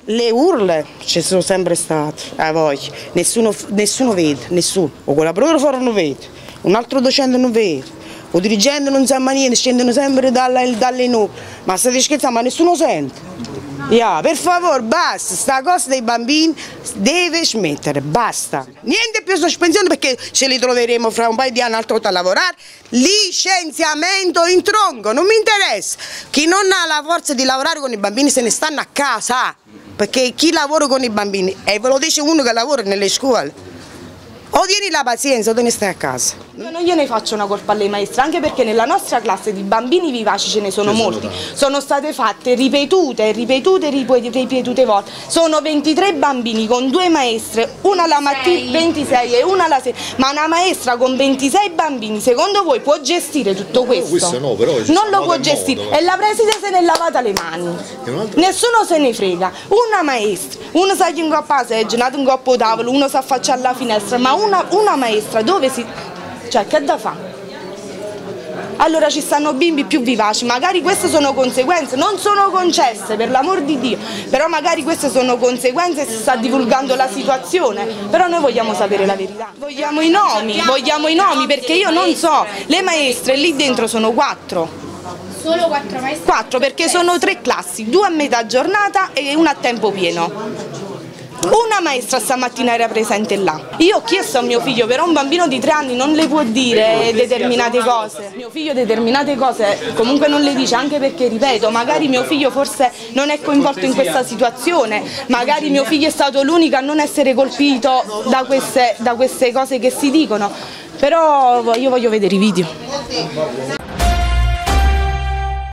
Le urle ci sono sempre state, a voi, nessuno vede, nessuno, o collaboratore non vede, un altro docente non vede, o dirigente non sa niente, scendono sempre dalle nubi, ma state scherzando, ma nessuno sente. Per favore, basta, sta cosa dei bambini deve smettere, basta. Niente più sospensione perché ce li troveremo fra un paio di anni altra volta a lavorare. Licenziamento in tronco, non mi interessa. Chi non ha la forza di lavorare con i bambini se ne stanno a casa, perché chi lavora con i bambini, e ve lo dice uno che lavora nelle scuole, o tieni la pazienza o te ne stai a casa. Io non gliene faccio una colpa alle maestre, anche perché nella nostra classe di bambini vivaci ce ne sono molti. Sono state fatte ripetute volte. Sono 23 bambini con 2 maestre, una la mattina, 26 e una la sera. Ma una maestra con 26 bambini, secondo voi può gestire tutto questo? Questo no, però non lo può gestire. E la preside se ne è lavata le mani. Nessuno se ne frega. Una maestra, uno sa chi ingoppa la seggiola, un altro ingoppa il tavolo, uno sa affacciare alla finestra, ma una maestra dove si... cioè che da fa? Allora ci stanno bimbi più vivaci, magari queste sono conseguenze, non sono concesse per l'amor di Dio, però magari queste sono conseguenze, si sta divulgando la situazione, però noi vogliamo sapere la verità. Vogliamo i nomi perché io non so, le maestre lì dentro sono 4. Solo 4 maestre? 4 perché sono 3 classi, 2 a metà giornata e una a tempo pieno. Una maestra stamattina era presente là. Io ho chiesto a mio figlio, però un bambino di 3 anni non le può dire determinate cose. Mio figlio determinate cose comunque non le dice, anche perché, ripeto, magari mio figlio forse non è coinvolto in questa situazione, magari mio figlio è stato l'unico a non essere colpito da queste cose che si dicono, però io voglio vedere i video.